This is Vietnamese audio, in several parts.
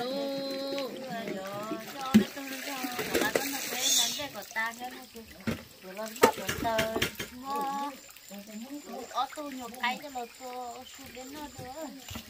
luôn cho nó tôi cho nó có nó cái nó để có ta cái nó chứ rồi nó bắt được tờ nó ở tôi nhục cái cho nó tôi sụt đến nó nữa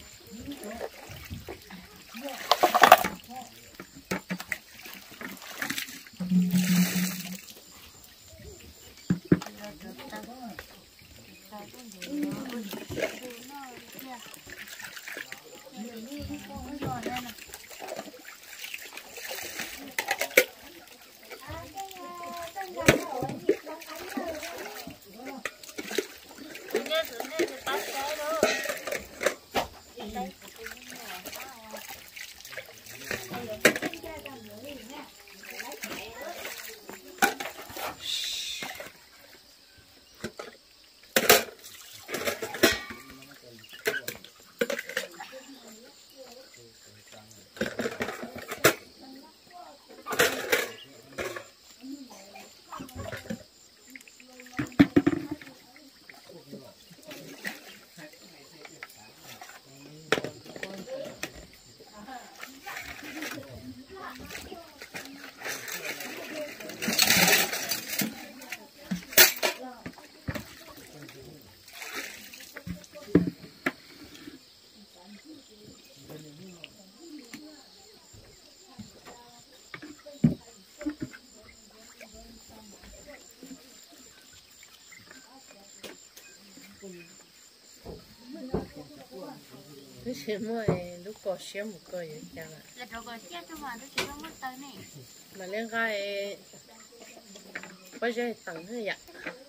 cái xe mua lúc có xe một cái gì chẳng à là rồi còn chết cho mà nó chỉ có mất tới này mà lên cái bây giờ tặng thế vậy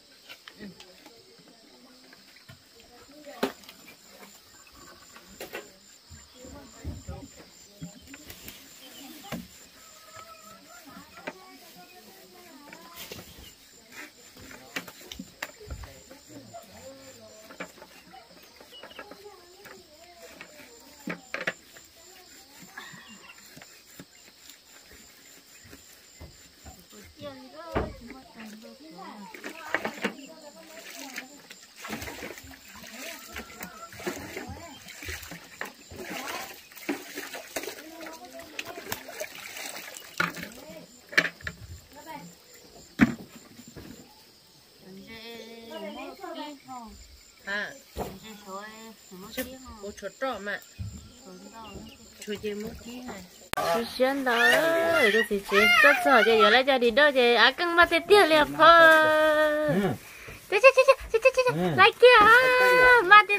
à bố chuột trọ mà chuột gì mất kia này chị xem đó rồi chị rất sợ chị giờ lại cho đi đâu chị à cưng mà tiền liền thôi chị lại kia mà tiền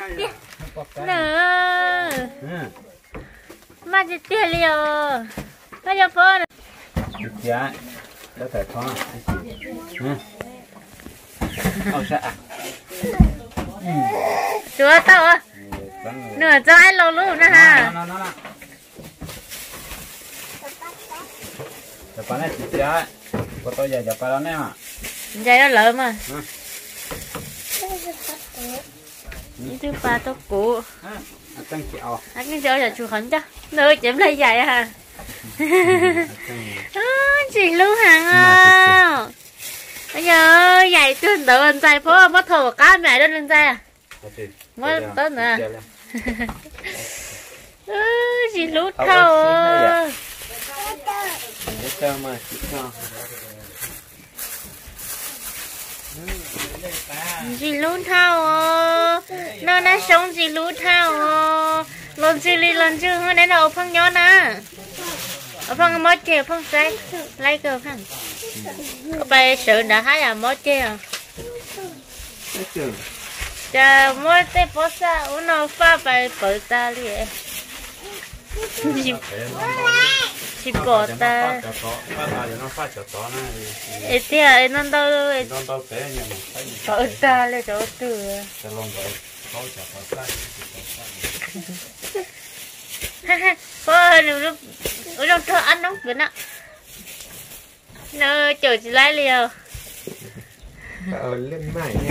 nữa mà tiền liền bây giờ phơi dạ đã phải thoa sao chúa tao à nửa cho ai lâu luôn nè ha giờ bán này chị á có tôi giờ bán nó nè mà giờ nó lỡ mà những thứ ba tôi cũ tăng chịu anh cho giờ chịu khẩn chứ nơi chém lấy dài à chị lưu hàng à bây giờ dạy tuyên tự lên dài phố mất thầu cá mẹ lên lên dài à mất tết nè chị lút thầu chị lút thầu nó đã sống chị lút thầu lần chưa đi lần chưa hơn đến đầu phong nhớ nè ở phong mất chơi phong trái lấy cơ phong bây sự đã thấy là mất chơi à chờ mất tới phố xa nó pha bài bự ta liền chỉ bỏ ta ấy thì à nó đâu bự ta lên chỗ từ ha ha bơ lúc trong thợ ăn nóng vậy nè nó chờ chị lấy liều lên mãi nha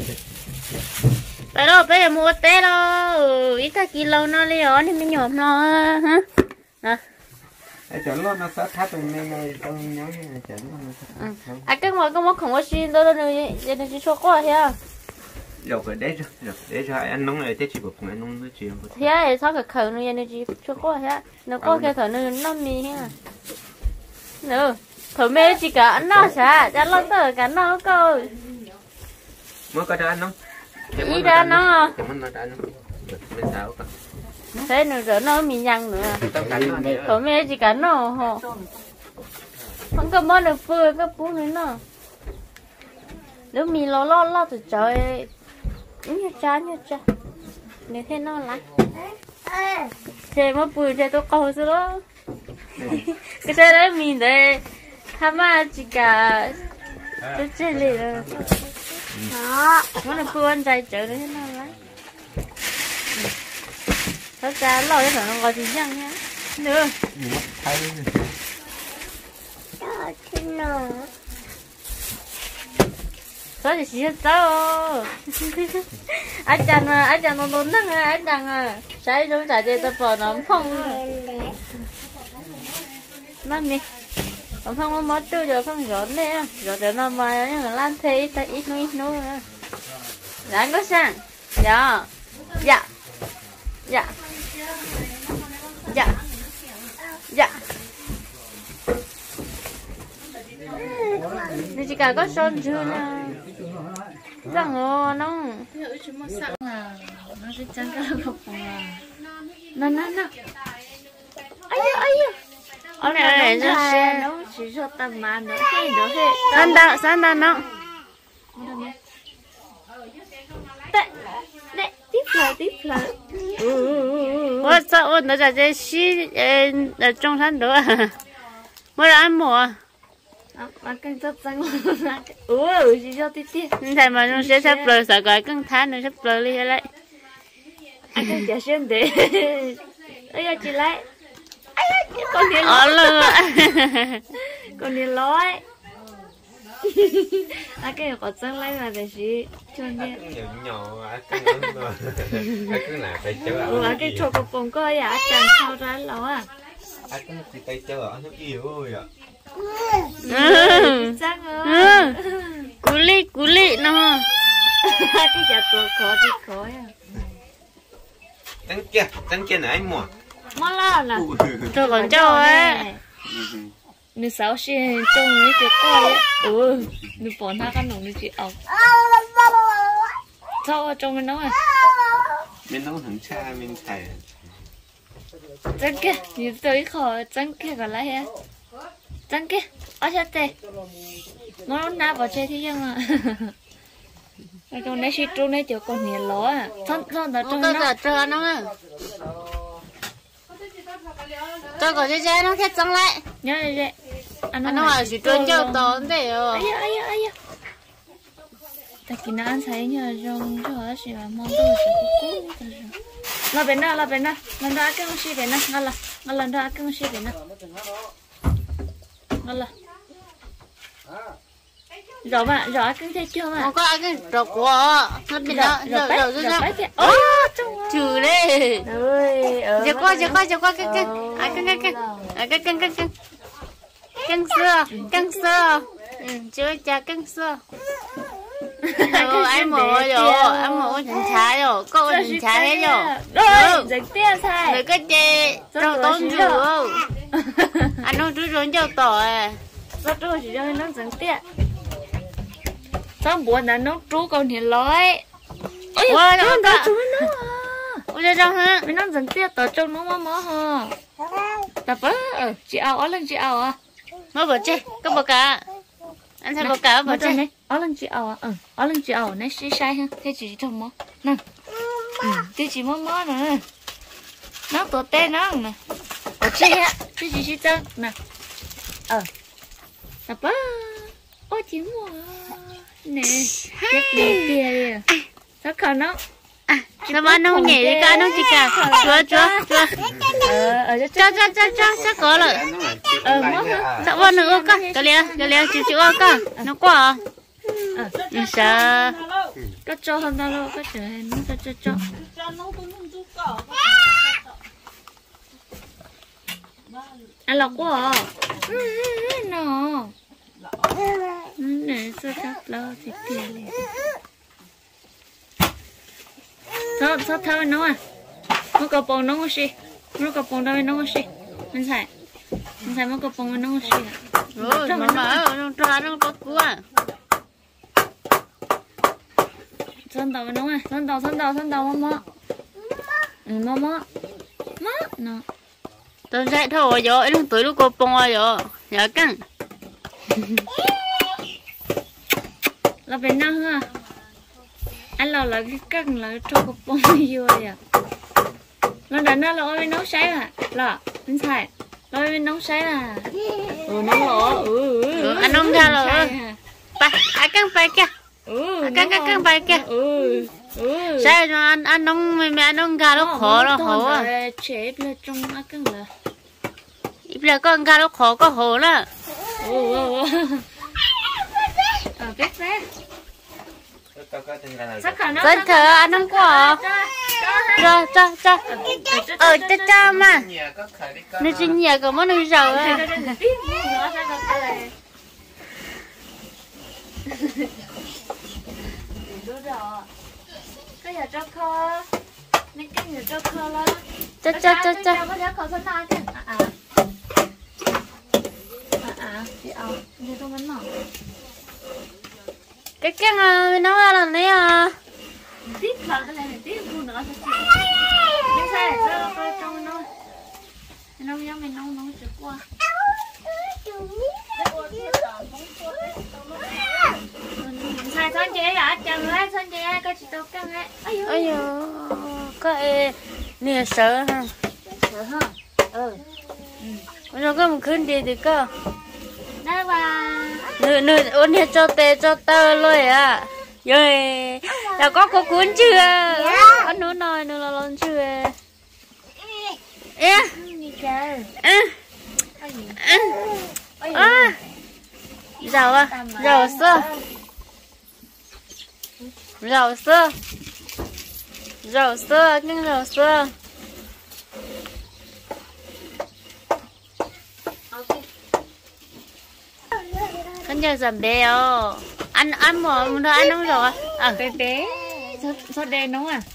bây giờ mua té lo ít ta kilo nó liều nên mới nhổm nó hả nè chọn luôn nó sẽ thắt rồi nên trong nhớ như này chọn luôn cái mà không có xin đâu đâu giờ này chỉ cho qua thế rồi để cho anh nóng này thế chỉ một ngày nóng nói chuyện thế sao cái khẩu nó như gì cho cô thế nó có cái thở nó mì ha nữa thở mê chỉ cả ăn nó sao cho lon tờ cả nó câu mới có cho anh nóng ý ra nó mình sao cả thế nữa rồi nó mì nhăn nữa thở mê chỉ cả nó hả không có món được phơi có bún nữa nó nếu mì lo thì trời như cha nếu thế nó lại thế mà bùi thế tôi câu rồi đó cái xe đấy mình đấy tham mà chỉ cả tôi chơi liền rồi đó nó là bùi anh trai chở đấy nó lại thật ra lo cho nó gọi gì nhăng nhá nữa sao thì chỉ sao anh chàng nó đốn năng anh chàng sai trong trái để tập vào nó phong năm đi nó phong nó mất tiêu rồi phong gió nè gió để nó mà nhưng mà lan thế ta ít nữa anh có sang dạ dạ dạ dạ dạ nên chỉ cả có son chưa nè rằng nó sẽ chẳng có học nó ai ở này nó sẽ nó chỉ cho tầm mà nó hay nó hay san đàn nó đấy tiếp lại ủa sao nóจะ xí trong thân đó mới ăn mùa mà căng rất căng chỉ cho tí thầy mà nó sẽ sắp lời sợ gọi căng thán nó sắp lời đi lại anh căng chả xem để ơi chị lại con đi con đi lói anh cái có chân lấy mà để chị cho đi nhỏ cứ là phải chơi anh cái chụp cái bông coi à chẳng sao ra lỏ à anh cứ chỉ tay chơi ở nó yếu rồi ạ cú lì nó cái chảตัวkhó thì khó à tăng kia này mua là tôi còn cho ấy nữ sáu xe trông ấy chỉ coi ấy nữ bọn他看懂nữ chỉ ốc sao trông cái nó à mình nấu thằng cha mình thầy chẳng kia nữ tới khó chẳng kia còn lại hả chẳng kia ở chết tê nó nát vào chơi thế nhưng mà con này xí trâu này tiểu con nhiều ló à thon đó trâu nó trâu nó à trâu còn chơi nó thiết trăng lại nhớ vậy anh nó bảo chỉ trâu trâu to thế rồi ai ta kia nó ăn thấy nhờ rong cho nó chỉ là món đồ chỉ cũ nó bên đó lần đó cái con xí bên đó nó lần đó cái con xí bên đó là rõ cưng thấy chưa mà có cái rõ của nó bị đó rõ trừ đi giờ qua cái cưng xưa chưa cha cưng xưa anh mổ thằng trái rồi cô thằng trái hết rồi dịch tia sai rồi cái chị trâu tốn rượu anh nói rượu cho tỏi sao trâu chỉ cho nó dịch tia sao buồn là nó trú con thì lói ôi nó trú nó ôi ra ha mình nó dịch tia tỏi trâu nó mó ha tập chị ao lên chị ao à mới bữa chơi có bữa cả anh thấy bữa cả bữa chơi lên chị ao à lên chị ao này xí sai ha thế chị trông mó nè thế chị mó nè nó tổ tê nó nè ở chơi á thế chị chân nè tập á ôi chị mua nè chết đẹp tia sao không nó sao mà nó nhảy đi cả nó chỉ cả chúa cho có rồi mất sao mà nữa cả cho liền chịu cả nó quá sao có cho hơn đâu có chờ nó cho anh lọc quá nó này sao chắc lo thì tiền sao thao nó à nó có bông nó có gì nó có bông đâu nó có gì anh xài nó có bông nó có gì rồi mà nó ra nó có cua sơn tàu nó à sơn tàu mama nó tôi dạy thôi rồi nó tuổi nó có bông rồi nhớ căng là bên nào hả anh là cái căng là cho có bông rồi à nó đánh nó lỗi bên nấu sấy à là anh xài lỗi bên nấu sấy là nó lỗ anh nông ra rồi ba căng bay kia căng bay kia sấy cho anh nông mẹ nông gà nó khó nó hổ à chết là trong nó căng là ít là con gà nó khó có hổ đó biết thế rất thở anh không có cho cho mà nó chỉ nhẹ có món nuôi rau á cái giờ cho kho nên cái giờ cho kho lo cho có thể có sẵn nào chứ đi ao đi tôi vẫn mở cái này nó ra là này à tiếp là cái này tiếp luôn nữa cái xe cho trong nó giống mình nấu trực qua sai son chế à chồng hết son chế có chỉ tao căng ấy ôi yo cái nè sợ ha nó có một khuyên đi thì cơ đây mà nửa ôn hết cho tơ rồi à rồi là có cuốn chưa anh nữa nói nữa là lon chưa giàu à giàu sơ nhưng giàu sơ con giờ giảm béo ăn mỏ nó ăn không rồi bé sốt đen đúng à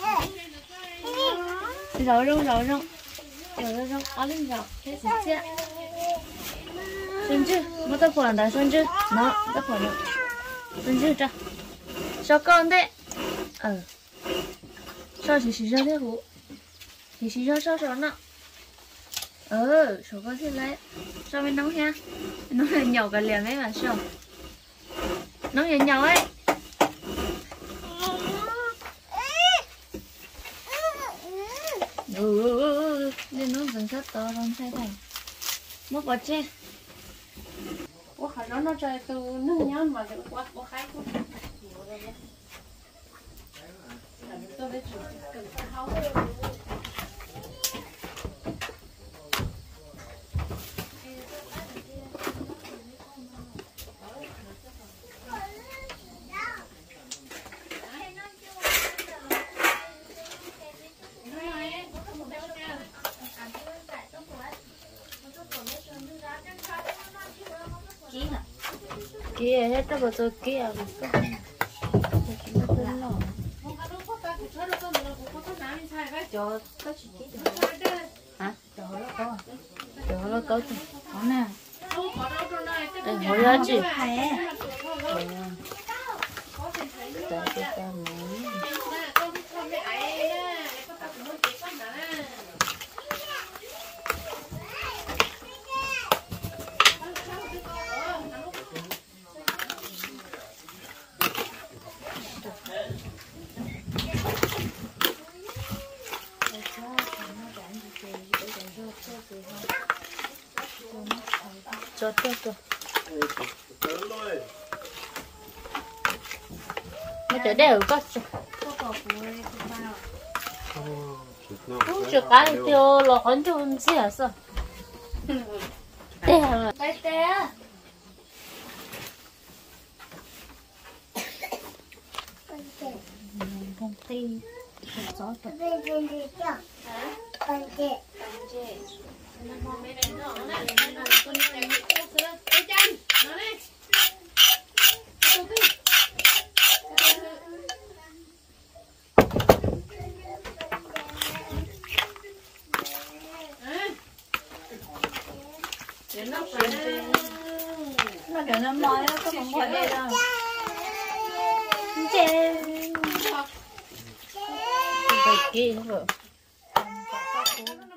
rồi ăn lên rồi thế chứ xuân chứ nó tập phở là xuân chứ nó tập phở nữa xuân chứ cho sao con thế sao chỉ cho thế hủ thì chỉ cho nó số con thì lấy sao bên nấu nha nó là nhỏ cả liền ấy mà sao nó nhỏ ấy nên nó dần rất to không sai thành mất bật che quá khả nó trời từ nước nhón mà được quá khai quá tôi biết chủ cần tháo kia hết tất cả tôi kia cho có chỉ hả cho nó có có nè hồi ra chị cho nó trở đều có không chịu cái tiêu là hoàn toàn gì à sao đều cái té không thi gió thật mà kiểu nó nói nó có không phải đây đâu chê Cái kia nữa.